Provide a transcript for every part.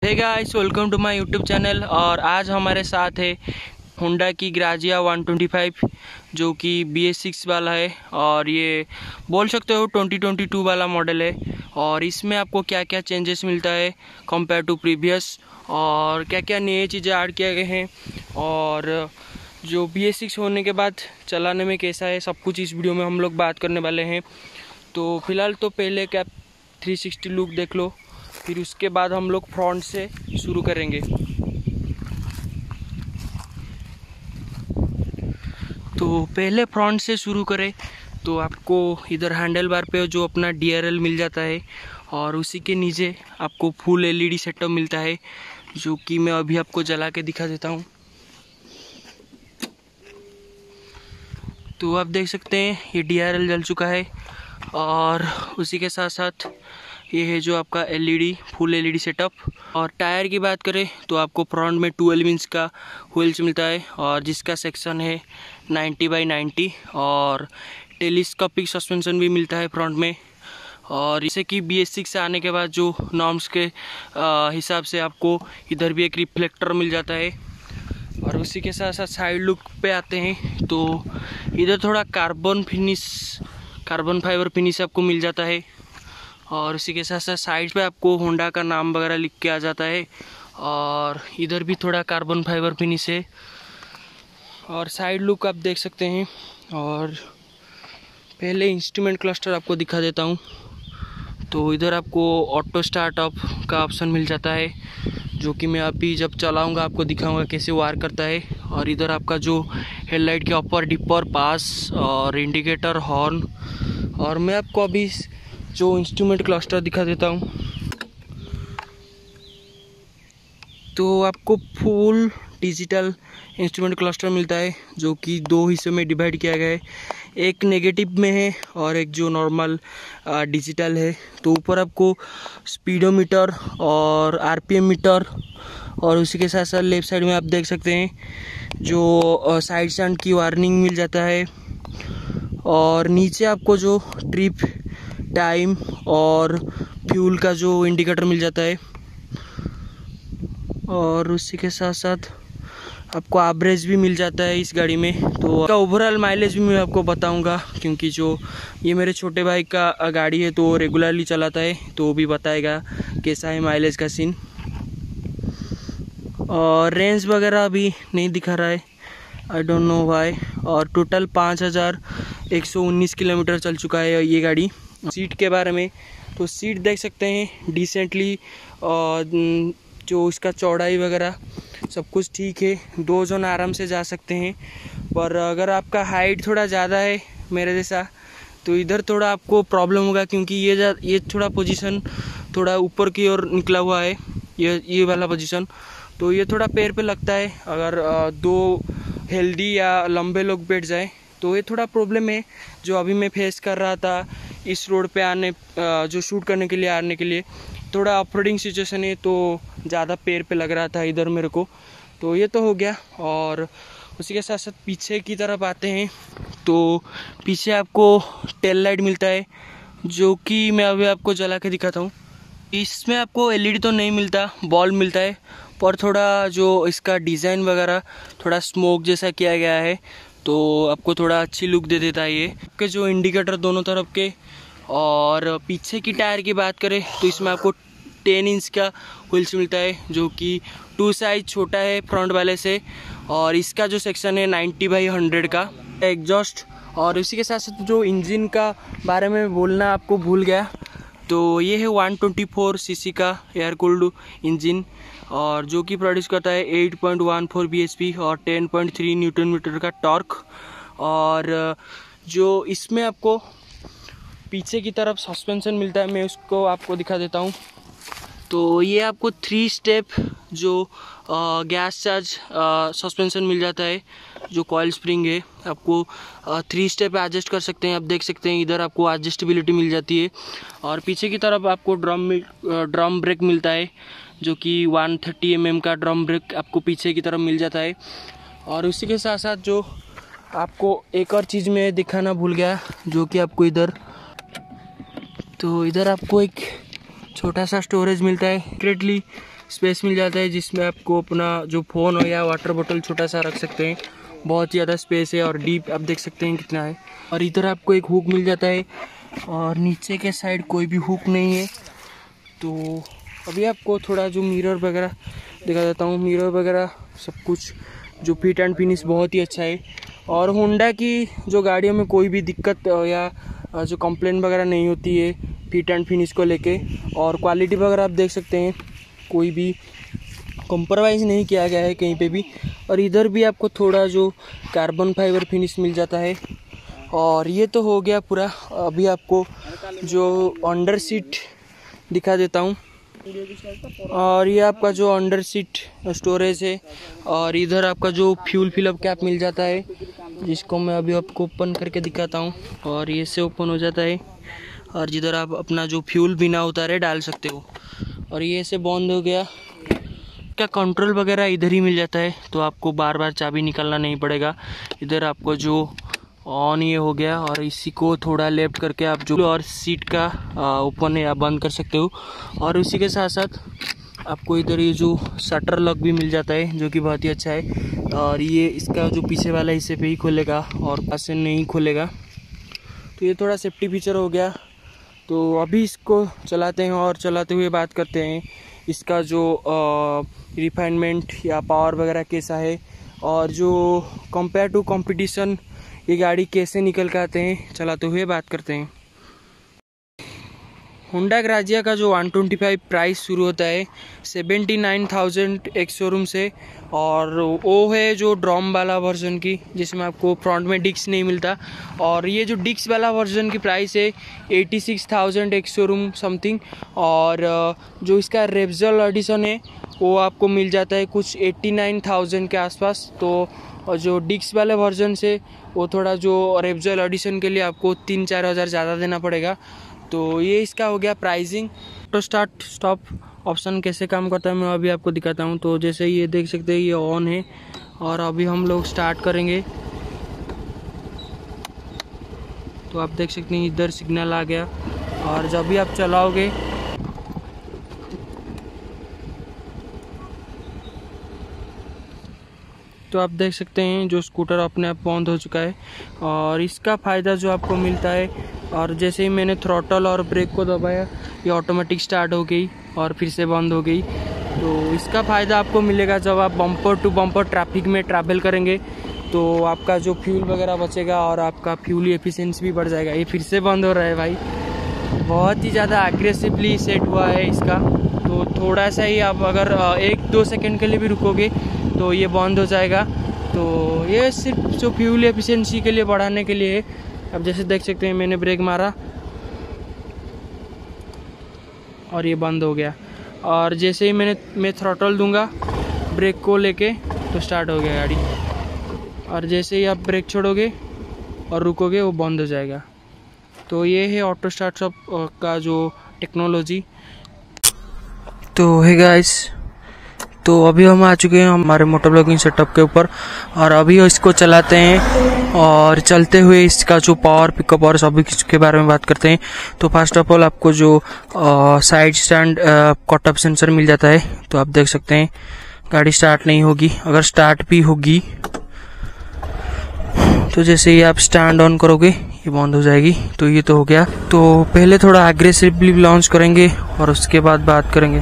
Hey guys, welcome to my YouTube channel. और आज हमारे साथ है होंडा की ग्राजिया 125 जो कि BS6 वाला है और ये बोल सकते हो 2022 वाला मॉडल है। और इसमें आपको क्या क्या चेंजेस मिलता है कंपेयर टू प्रीवियस और क्या क्या नए चीज़ें ऐड किए गए हैं और जो BS6 होने के बाद चलाने में कैसा है, सब कुछ इस वीडियो में हम लोग बात करने वाले हैं। तो फिलहाल तो पहले कैप 360 लुक देख लो, फिर उसके बाद हम लोग फ्रंट से शुरू करेंगे। तो पहले फ्रंट से शुरू करें तो आपको इधर हैंडल बार पे जो अपना DRL मिल जाता है और उसी के नीचे आपको फुल LED सेटअप मिलता है जो कि मैं अभी आपको जला के दिखा देता हूँ। तो आप देख सकते हैं ये DRL जल चुका है और उसी के साथ साथ ये है जो आपका LED फुल LED सेटअप। और टायर की बात करें तो आपको फ्रंट में 12 इंच का व्हील्स मिलता है और जिसका सेक्शन है 90/90 और टेलीस्कोपिक सस्पेंशन भी मिलता है फ्रंट में। और इसे कि BS6 से आने के बाद जो नॉर्म्स के हिसाब से आपको इधर भी एक रिफ्लेक्टर मिल जाता है। और उसी के साथ साथ साइड लुक पे आते हैं तो इधर थोड़ा कार्बन फाइबर फिनिश आपको मिल जाता है और उसी के साथ साथ साइड पे आपको होंडा का नाम वगैरह लिख के आ जाता है। और इधर भी थोड़ा कार्बन फाइबर फिनिश है और साइड लुक आप देख सकते हैं। और पहले इंस्ट्रूमेंट क्लस्टर आपको दिखा देता हूँ। तो इधर आपको ऑटो स्टार्टअप का ऑप्शन मिल जाता है जो कि मैं अभी जब चलाऊंगा आपको दिखाऊंगा कैसे वार करता है। और इधर आपका जो हेडलाइट के अपर डिपर पास और इंडिकेटर हॉर्न। और मैं आपको अभी जो इंस्ट्रूमेंट क्लस्टर दिखा देता हूँ। तो आपको फुल डिजिटल इंस्ट्रूमेंट क्लस्टर मिलता है जो कि दो हिस्सों में डिवाइड किया गया है, एक नेगेटिव में है और एक जो नॉर्मल डिजिटल है। तो ऊपर आपको स्पीडोमीटर और RPM मीटर और उसी के साथ साथ लेफ्ट साइड में आप देख सकते हैं जो साइड स्टैंड की वार्निंग मिल जाता है। और नीचे आपको जो ट्रिप टाइम और फ्यूल का जो इंडिकेटर मिल जाता है। और उसी के साथ साथ आपको एवरेज भी मिल जाता है इस गाड़ी में। तो इसका ओवरऑल माइलेज भी मैं आपको बताऊंगा क्योंकि जो ये मेरे छोटे भाई का गाड़ी है तो रेगुलरली चलाता है तो वो भी बताएगा कैसा है माइलेज का सीन। और रेंज वगैरह अभी नहीं दिखा रहा है, आई डोंट नो व्हाई। और टोटल 5119 किलोमीटर चल चुका है ये गाड़ी। सीट के बारे में तो सीट देख सकते हैं डिसेंटली, जो इसका चौड़ाई वगैरह सब कुछ ठीक है, 2 जन आराम से जा सकते हैं। पर अगर आपका हाइट थोड़ा ज़्यादा है मेरे जैसा तो इधर थोड़ा आपको प्रॉब्लम होगा क्योंकि ये थोड़ा पोजीशन थोड़ा ऊपर की ओर निकला हुआ है, ये वाला पोजीशन। तो ये थोड़ा पैर पे लगता है अगर 2 हेल्दी या लंबे लोग बैठ जाए तो ये थोड़ा प्रॉब्लम है जो अभी मैं फेस कर रहा था इस रोड पे आने जो शूट करने के लिए थोड़ा ऑफरोडिंग सिचुएशन है तो ज़्यादा पैर पे लग रहा था इधर मेरे को। तो ये तो हो गया। और उसी के साथ साथ पीछे की तरफ आते हैं तो पीछे आपको टेल लाइट मिलता है जो कि मैं अभी आपको जला के दिखाता हूँ। इसमें आपको LED तो नहीं मिलता, बल्ब मिलता है, पर थोड़ा जो इसका डिज़ाइन वगैरह थोड़ा स्मोक जैसा किया गया है तो आपको थोड़ा अच्छी लुक दे देता है ये के जो इंडिकेटर दोनों तरफ के। और पीछे की टायर की बात करें तो इसमें आपको 10 इंच का व्हील्स मिलता है जो कि 2 साइज छोटा है फ्रंट वाले से। और इसका जो सेक्शन है 90/100 का एग्जॉस्ट। और इसी के साथ साथ जो इंजन का बारे में बोलना आपको भूल गया तो ये है 124 cc का एयर कूल्ड इंजन और जो कि प्रोड्यूस करता है 8.14 bhp और 10.3 न्यूटन मीटर का टॉर्क। और जो इसमें आपको पीछे की तरफ सस्पेंशन मिलता है, मैं उसको आपको दिखा देता हूँ। तो ये आपको 3 स्टेप जो गैस चार्ज सस्पेंशन मिल जाता है, जो कॉइल स्प्रिंग है आपको 3 स्टेप एडजस्ट कर सकते हैं। आप देख सकते हैं इधर आपको एडजस्टेबिलिटी मिल जाती है। और पीछे की तरफ आपको ड्रम ब्रेक मिलता है जो कि 130 mm का ड्रम ब्रेक आपको पीछे की तरफ मिल जाता है। और उसी के साथ साथ जो आपको एक और चीज़ में दिखाना भूल गया जो कि आपको इधर आपको एक छोटा सा स्टोरेज मिलता है। सीक्रेटली स्पेस मिल जाता है जिसमें आपको अपना जो फ़ोन हो या वाटर बोतल छोटा सा रख सकते हैं। बहुत ही ज़्यादा स्पेस है और डीप आप देख सकते हैं कितना है। और इधर आपको एक हुक मिल जाता है और नीचे के साइड कोई भी हुक नहीं है। तो अभी आपको थोड़ा जो मिरर वगैरह दिखा देता हूँ। मिरर वगैरह सब कुछ जो फिट एंड फिनिश बहुत ही अच्छा है। और होंडा की जो गाड़ियों में कोई भी दिक्कत या जो कंप्लेंट वगैरह नहीं होती है फिट एंड फिनिश को लेके। और क्वालिटी वगैरह आप देख सकते हैं, कोई भी कॉम्प्रोमाइज़ नहीं किया गया है कहीं पे भी। और इधर भी आपको थोड़ा जो कार्बन फाइबर फिनिश मिल जाता है। और ये तो हो गया पूरा। अभी आपको जो अंडर सीट दिखा देता हूँ। और ये आपका जो अंडर सीट स्टोरेज है। और इधर आपका जो फ्यूल फिलअप कैप मिल जाता है, जिसको मैं अभी आपको ओपन करके दिखाता हूँ। और ये से ओपन हो जाता है और जिधर आप अपना जो फ्यूल बिना उतारे डाल सकते हो। और ये से बंद हो गया। क्या कंट्रोल वगैरह इधर ही मिल जाता है, तो आपको बार बार चाबी निकालना नहीं पड़ेगा। इधर आपको जो ऑन ये हो गया। और इसी को थोड़ा लेफ्ट करके आप जो और सीट का ओपन या बंद कर सकते हो। और उसी के साथ साथ आपको इधर ये जो शटर लॉक भी मिल जाता है, जो कि बहुत ही अच्छा है। और ये इसका जो पीछे वाला हिस्से पे ही खोलेगा और पास से नहीं खोलेगा। तो ये थोड़ा सेफ्टी फीचर हो गया। तो अभी इसको चलाते हैं और चलाते हुए बात करते हैं इसका जो रिफाइनमेंट या पावर वगैरह कैसा है। और जो कंपेयर टू कंपटीशन ये गाड़ी कैसे निकल के आते हैं, चलाते हुए बात करते हैं। होंडा ग्राजिया का जो 125 प्राइस शुरू होता है 79,000 एक शोरूम से। और वो है जो ड्रम वाला वर्जन की, जिसमें आपको फ्रंट में डिस्क नहीं मिलता। और ये जो डिस्क वाला वर्जन की प्राइस है 86,000 एक शोरूम समथिंग। और जो इसका रेप्जल एडिशन है वो आपको मिल जाता है कुछ 89,000 के आसपास। तो और जो डिस्क वाले वर्जन से वो थोड़ा जो रेप्जल एडिशन के लिए आपको 3-4 हज़ार ज़्यादा देना पड़ेगा। तो ये इसका हो गया प्राइसिंग। तो स्टार्ट स्टॉप ऑप्शन कैसे काम करता है मैं अभी आपको दिखाता हूँ। तो जैसे ये देख सकते हैं ये ऑन है और अभी हम लोग स्टार्ट करेंगे। तो आप देख सकते हैं इधर सिग्नल आ गया। और जब भी आप चलाओगे तो आप देख सकते हैं जो स्कूटर अपने आप बंद हो चुका है। और इसका फ़ायदा जो आपको मिलता है, और जैसे ही मैंने थ्रॉटल और ब्रेक को दबाया ये ऑटोमेटिक स्टार्ट हो गई और फिर से बंद हो गई। तो इसका फ़ायदा आपको मिलेगा जब आप बम्पर टू बम्पर ट्रैफिक में ट्रैवल करेंगे, तो आपका जो फ्यूल वगैरह बचेगा और आपका फ्यूल एफिशिएंसी भी बढ़ जाएगा। ये फिर से बंद हो रहा है भाई, बहुत ही ज़्यादा एग्रेसिवली सेट हुआ है इसका। तो थोड़ा सा ही आप अगर 1-2 सेकेंड के लिए भी रुकोगे तो ये बंद हो जाएगा। तो ये सिर्फ जो फ्यूल एफिशिएंसी के लिए बढ़ाने के लिए है। अब जैसे देख सकते हैं मैंने ब्रेक मारा और ये बंद हो गया। और जैसे ही मैं थ्रॉटल दूंगा ब्रेक को लेके तो स्टार्ट हो गया गाड़ी। और जैसे ही आप ब्रेक छोड़ोगे और रुकोगे वो बंद हो जाएगा। तो ये है ऑटो स्टार्ट स्टॉप का जो टेक्नोलॉजी। तो है गाइस, तो अभी हम आ चुके हैं हमारे मोटर ब्लॉगिंग सेटअप के ऊपर। और अभी इसको चलाते हैं और चलते हुए इसका जो पावर पिकअप और सभी के बारे में बात करते हैं। तो फर्स्ट ऑफ ऑल आपको जो side stand cut off sensor मिल जाता है। तो आप देख सकते हैं गाड़ी स्टार्ट नहीं होगी। अगर स्टार्ट भी होगी तो जैसे ही आप स्टैंड ऑन करोगे ये बंद हो जाएगी। तो ये तो हो गया। तो पहले थोड़ा एग्रेसिवली लॉन्च करेंगे और उसके बाद बात करेंगे।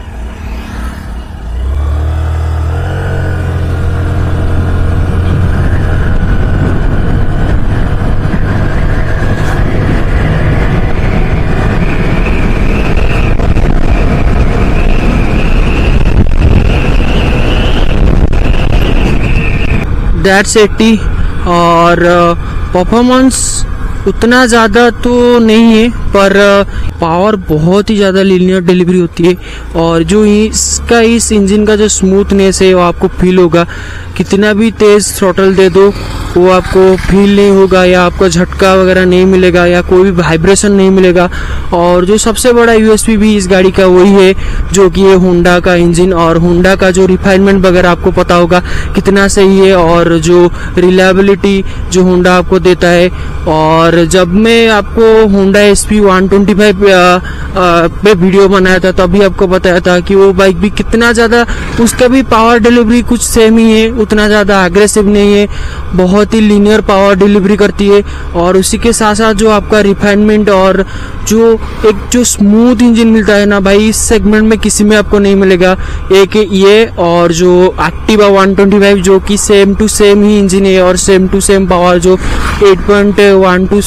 दैट्स 80। और परफॉर्मेंस उतना ज़्यादा तो नहीं है, पर पावर बहुत ही ज़्यादा लीनियर डिलीवरी होती है। और जो इसका इस इंजन का जो स्मूथनेस है वो आपको फील होगा। कितना भी तेज़ थ्रॉटल दे दो वो आपको फील नहीं होगा, या आपको झटका वगैरह नहीं मिलेगा, या कोई भी वाइब्रेशन नहीं मिलेगा। और जो सबसे बड़ा यूएसपी भी इस गाड़ी का वही है जो कि ये होंडा का इंजन और होंडा का जो रिफाइनमेंट वगैरह आपको पता होगा कितना सही है। और जो रिलायबिलिटी जो होंडा आपको देता है, और और जब मैं आपको होंडा SP 125 पे वीडियो बनाया था तभी आपको बताया था कि वो बाइक भी कितना ज़्यादा, उसका भी पावर डिलीवरी कुछ सेम ही है, उतना ज़्यादा एग्रेसिव नहीं है, बहुत ही लीनियर पावर डिलीवरी करती है। और उसी के साथ साथ जो आपका रिफाइनमेंट और जो स्मूथ इंजन मिलता है ना भाई, इस सेगमेंट में किसी में आपको नहीं मिलेगा। एक ये और जो एक्टिवा 125 जो कि सेम टू सेम ही इंजन है और सेम टू सेम पावर, जो 8.12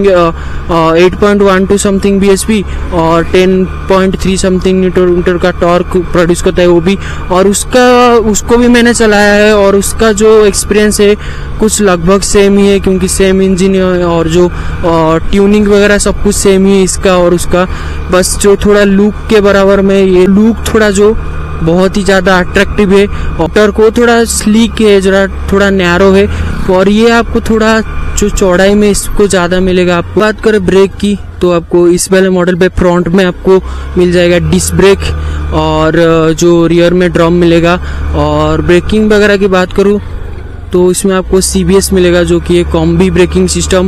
समथिंग bhp और 10.3 समथिंग न्यूटन का टॉर्क प्रोड्यूस करता है वो भी। और उसको भी मैंने चलाया है और उसका जो एक्सपीरियंस है कुछ लगभग सेम ही है, क्योंकि सेम इंजन है और जो ट्यूनिंग वगैरह सब कुछ सेम ही है इसका और उसका। बस जो थोड़ा लुक के बराबर में ये लुक थोड़ा जो बहुत ही ज़्यादा अट्रैक्टिव है, ऑटर को थोड़ा स्लीक है, जरा थोड़ा नैरो है, और ये आपको थोड़ा जो चौड़ाई में इसको ज़्यादा मिलेगा। आपको बात करें ब्रेक की तो आपको इस वाले मॉडल पे फ्रंट में आपको मिल जाएगा डिस्क ब्रेक और जो रियर में ड्रम मिलेगा। और ब्रेकिंग वगैरह की बात करूँ तो इसमें आपको CBS मिलेगा जो कि एक कॉम्बी ब्रेकिंग सिस्टम।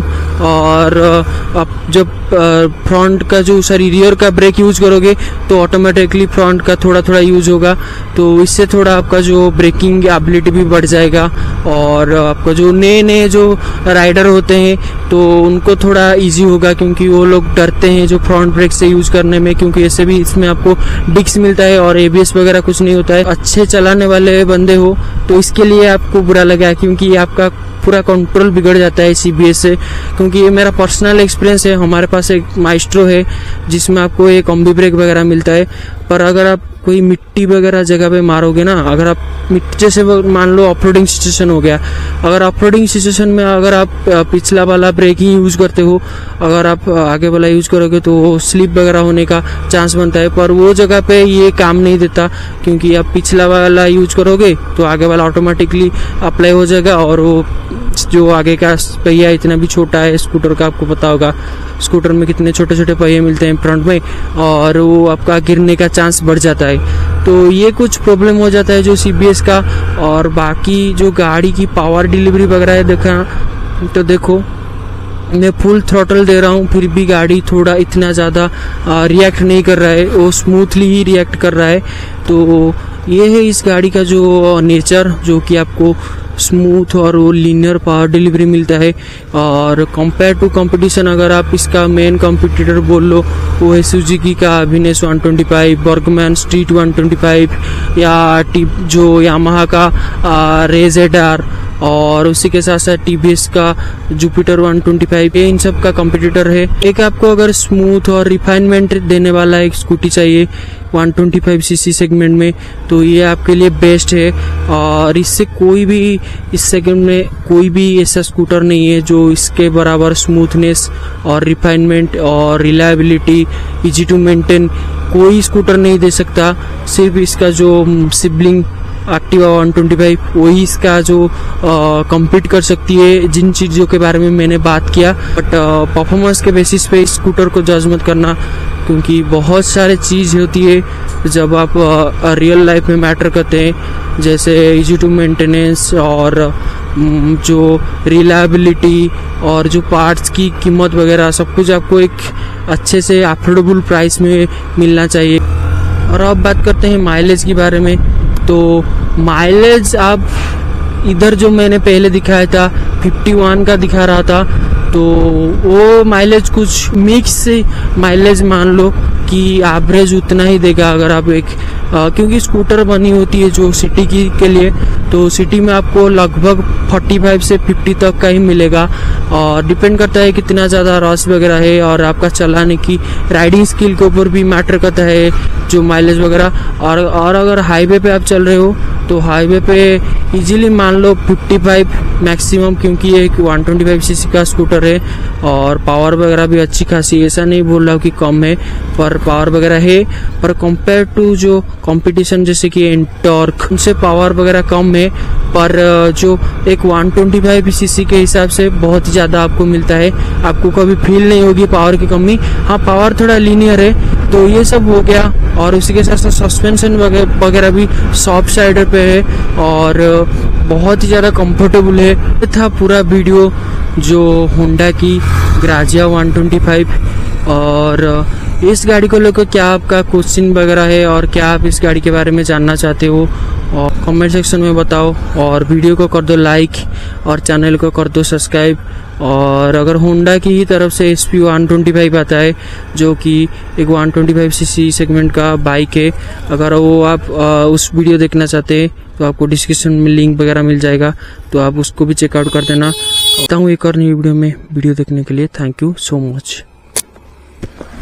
और आप जब फ्रंट का जो रियर का ब्रेक यूज करोगे तो ऑटोमेटिकली फ्रंट का थोड़ा थोड़ा यूज होगा, तो इससे थोड़ा आपका जो ब्रेकिंग एबिलिटी भी बढ़ जाएगा। और आपका जो नए जो राइडर होते हैं तो उनको थोड़ा इजी होगा, क्योंकि वो लोग डरते हैं जो फ्रंट ब्रेक से यूज करने में, क्योंकि ऐसे भी इसमें आपको डिस्क मिलता है और ABS वगैरह कुछ नहीं होता है। अच्छे चलाने वाले बंदे हो तो इसके लिए आपको बुरा लगा, क्योंकि आपका पूरा कंट्रोल बिगड़ जाता है CBS से। क्योंकि ये मेरा पर्सनल एक्सपीरियंस है, हमारे पास एक माइस्ट्रो है जिसमें आपको एक कॉम्बी ब्रेक वगैरह मिलता है, पर अगर आप कोई मिट्टी वगैरह जगह पे मारोगे ना, अगर आप मिट्टी जैसे मान लो ऑफरोडिंग सिचुएशन हो गया, अगर ऑफरोडिंग सिचुएशन में अगर आप पिछला वाला ब्रेक ही यूज करते हो, अगर आप आगे वाला यूज करोगे तो स्लिप वगैरह होने का चांस बनता है। पर वो जगह पे ये काम नहीं देता, क्योंकि आप पिछला वाला यूज करोगे तो आगे वाला ऑटोमेटिकली अप्लाई हो जाएगा। और वो जो आगे का पहिया इतना भी छोटा है स्कूटर का, आपको पता होगा स्कूटर में कितने छोटे छोटे पहिए मिलते हैं फ्रंट में, और वो आपका गिरने का चांस बढ़ जाता है। तो ये कुछ प्रॉब्लम हो जाता है जो CBS का। और बाकी जो गाड़ी की पावर डिलीवरी वगैरह है देखा तो देखो, मैं फुल थ्रॉटल दे रहा हूँ फिर भी गाड़ी थोड़ा इतना ज़्यादा रिएक्ट नहीं कर रहा है, वो स्मूथली ही रिएक्ट कर रहा है। तो ये है इस गाड़ी का जो नेचर, जो कि आपको स्मूथ और वो लीनियर पावर डिलीवरी मिलता है। और कंपेयर टू कंपटीशन अगर आप इसका मेन कंपटीटर बोल लो, वो है सुजुकी का अभिनेस 125, बर्गमैन स्ट्रीट 125, या जो यामाहा का रेज़र, और उसी के साथ साथ TVS का जुपिटर 125, ये इन सब का कंपटीटर है। एक आपको अगर स्मूथ और रिफाइनमेंट देने वाला एक स्कूटी चाहिए 125cc सेगमेंट में, तो ये आपके लिए बेस्ट है। और इससे कोई भी इस सेगमेंट में कोई भी ऐसा स्कूटर नहीं है जो इसके बराबर स्मूथनेस और रिफाइनमेंट और रिलायबिलिटी, इजी टू मेंटेन कोई स्कूटर नहीं दे सकता। सिर्फ इसका जो सिबलिंग एक्टिवा 125 वही इसका जो कम्पीट कर सकती है, जिन चीज़ों के बारे में मैंने बात किया। बट परफॉर्मेंस के बेसिस पे स्कूटर को जज मत करना, क्योंकि बहुत सारे चीज़ होती है जब आप रियल लाइफ में मैटर करते हैं, जैसे इजी टू मेंटेनेंस और जो रिलायबिलिटी और जो पार्ट्स की कीमत वगैरह, सब कुछ आपको एक अच्छे से अफोर्डेबल प्राइस में मिलना चाहिए। और अब बात करते हैं माइलेज के बारे में। तो माइलेज आप इधर जो मैंने पहले दिखाया था 51 का दिखा रहा था, तो वो माइलेज कुछ मिक्स माइलेज मान लो कि एवरेज उतना ही देगा। अगर आप एक क्योंकि स्कूटर बनी होती है जो सिटी के लिए, तो सिटी में आपको लगभग 45 से 50 तक का ही मिलेगा। और डिपेंड करता है कितना ज़्यादा रश वगैरह है और आपका चलाने की राइडिंग स्किल के ऊपर भी मैटर करता है जो माइलेज वगैरह। और अगर हाईवे पे आप चल रहे हो तो हाईवे पे इजीली मान लो 55 मैक्सिमम, क्योंकि ये एक 125cc का स्कूटर है और पावर वगैरह भी अच्छी खासी, ऐसा नहीं बोल रहा हूँ कि कम है, पर पावर वगैरह है। पर कंपेयर टू जो कंपटीशन जैसे कि एंटॉर्क, उनसे पावर वगैरह कम है, पर जो एक 125cc के हिसाब से बहुत ही ज़्यादा आपको मिलता है। आपको कभी फील नहीं होगी पावर की कमी। हाँ, पावर थोड़ा लीनियर है, तो ये सब हो गया। और उसी के साथ साथ सस्पेंशन वगैरह भी सॉफ्ट साइड पे है और बहुत ही ज़्यादा कंफर्टेबल है। था पूरा वीडियो जो होंडा की ग्राजिया 125। और इस गाड़ी को लेकर क्या आपका क्वेश्चन वगैरह है और क्या आप इस गाड़ी के बारे में जानना चाहते हो, और कमेंट सेक्शन में बताओ। और वीडियो को कर दो लाइक और चैनल को कर दो सब्सक्राइब। और अगर होंडा की ही तरफ से SP 125 आता है, जो कि एक 125cc सेगमेंट का बाइक है, अगर वो आप उस वीडियो देखना चाहते हैं तो आपको डिस्क्रिप्शन में लिंक वगैरह मिल जाएगा, तो आप उसको भी चेकआउट कर देना। आता हूँ एक और नई वीडियो में। वीडियो देखने के लिए थैंक यू सो मच।